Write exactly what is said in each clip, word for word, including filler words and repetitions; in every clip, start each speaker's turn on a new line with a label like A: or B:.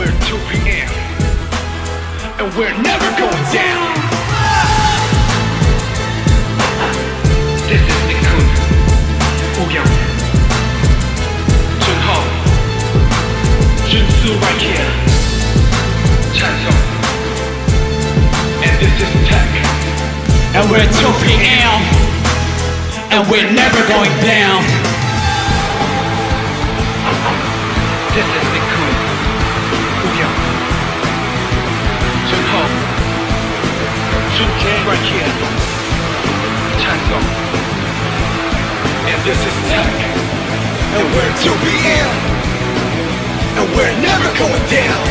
A: we're two P M and we're never going down. This is Nickun, Woo-Young, Junho, Junsu right here, Chansung, and this is Tech.
B: And we're two P M and we're never going down.
A: This is Nickun, Woo-Young, Junho, Junke right here, Chansung, and this is Tech. And we're two P M and we're never going down.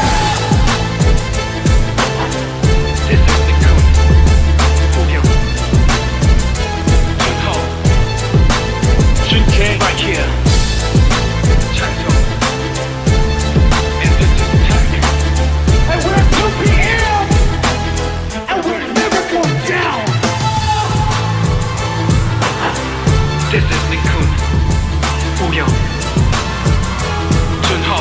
A: This is Nickun, Woo-Young, Junho, Junke right here, Chansung, and this is Tech. And we're two P M and we're never going down. This is Nickun, Woo-Young, Junho,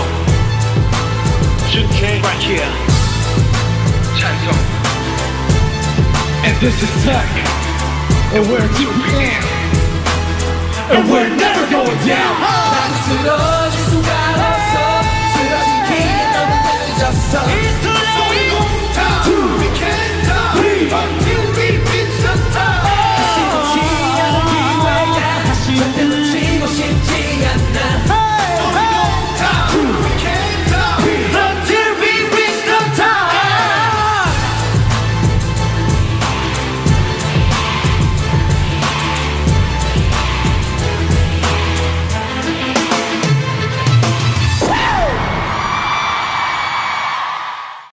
A: Junke right here, Chansung, and this is Tech. And we're two P M and we're never going down.
C: That's it all.